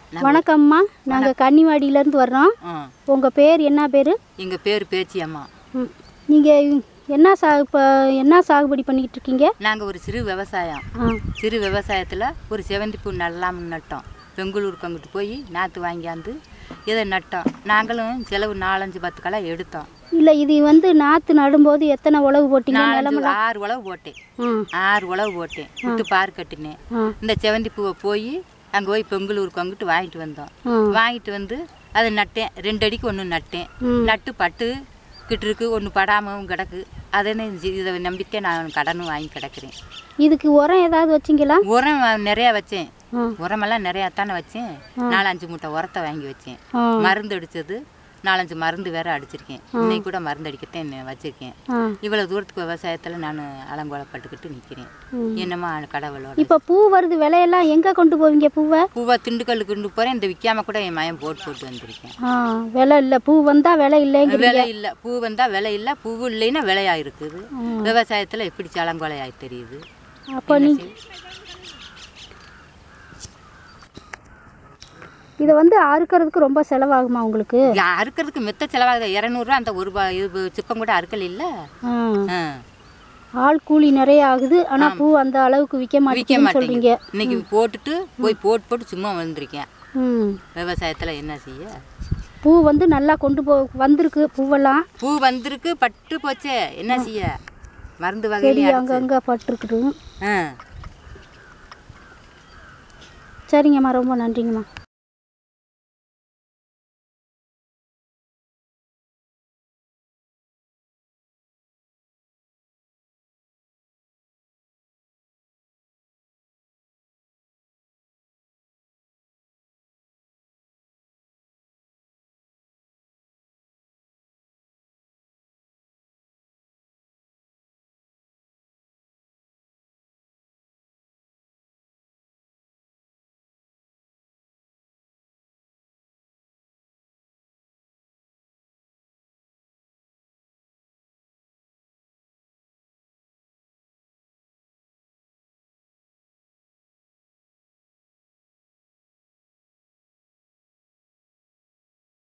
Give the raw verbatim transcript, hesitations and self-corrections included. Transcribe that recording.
வணக்கம்மா, நாங்கள் கன்னிவாடியிலேருந்து வர்றோம். உங்கள் பேர் என்ன பேர்? எங்கள் பேர் பேச்சி அம்மா. ம் நீங்கள் என்ன சா இப்போ என்ன சாகுபடி பண்ணிக்கிட்டு இருக்கீங்க? நாங்கள் ஒரு சிறு விவசாயம். சிறு விவசாயத்தில் ஒரு செவந்தி பூ நடலாம் நட்டோம். பெங்களூருக்கு அங்கிட்டு போய் நாற்று வாங்கியாந்து இதை நட்டோம். நாங்களும் செலவு நாலஞ்சு பத்து களை எடுத்தோம். இல்லை, இது வந்து நாற்று நடும்போது எத்தனை உழவு போட்டீங்க? ஆறு உழவு போட்டேன். ஆறு உழவு போட்டேன். விட்டு பார் கட்டினேன். இந்த செவந்தி பூவை போய் அங்கே போய் பெங்களூருக்கு அங்கிட்டு வாங்கிட்டு வந்தோம். வாங்கிட்டு வந்து அதை நட்டேன். ரெண்டு அடிக்கு ஒன்று நட்டேன். நட்டு பட்டு கிட்டு இருக்கு, ஒன்று படாமல் கிடக்கு. அதே இதை நம்பிக்கை நான் கடனும் வாங்கி கிடக்கிறேன். இதுக்கு உரம் ஏதாவது வச்சிங்களா? உரம் நிறையா வச்சேன். உரமெல்லாம் நிறையா தானே வச்சேன். நாலஞ்சு மூட்டை உரத்தை வாங்கி வச்சேன். மருந்து அடித்தது நாலஞ்சு மருந்து வேற அடிச்சிருக்கேன். இன்னைக்கு கூட மருந்து அடிக்கத்தான் வச்சிருக்கேன். இவ்வளவு தூரத்துக்கு விவசாயத்தில் நான் அலங்கோலப்பட்டுக்கிட்டு நிற்கிறேன். என்னமா கடவுளோட. இப்போ பூ வருது, விலையெல்லாம் எங்கே கொண்டு போவீங்க? பூவை பூவை திண்டுக்கல் கொண்டு போகிறேன். இந்த விற்காம கூட என் மயம் போட்டு போட்டு வந்திருக்கேன். விலை இல்லை, பூ வந்தால் விலை இல்லைங்க. விலை இல்லை, பூ வந்தால் விலை இல்லை. பூ இல்லைன்னா விலையாக இருக்குது. விவசாயத்தில் எப்படி சலங்கோலையாக தெரியுது. அப்போ நீ இதை வந்து அறுக்கிறதுக்கு ரொம்ப செலவாகுமா உங்களுக்கு? அறுக்கிறதுக்கு மித்த செலவாகுது. இரநூறுவா அந்த ஒரு இது சிப்பம் கூட அறுக்கல் இல்லை. ஆள் கூலி நிறைய ஆகுது. ஆனால் பூ அந்த அளவுக்கு விற்க மாட்டேங்க சொல்றீங்க. இன்னைக்கு போட்டுட்டு போய் போட்டு போட்டு சும்மா வந்திருக்கேன். விவசாயத்தில் என்ன செய்ய? பூ வந்து நல்லா கொண்டு போ வந்திருக்கு. பூவெல்லாம் பூ வந்திருக்கு, பட்டு போச்சே, என்ன செய்ய? மருந்து வகை அங்கங்கே பட்டுருக்குது. சரிங்கம்மா, ரொம்ப நன்றிங்கம்மா.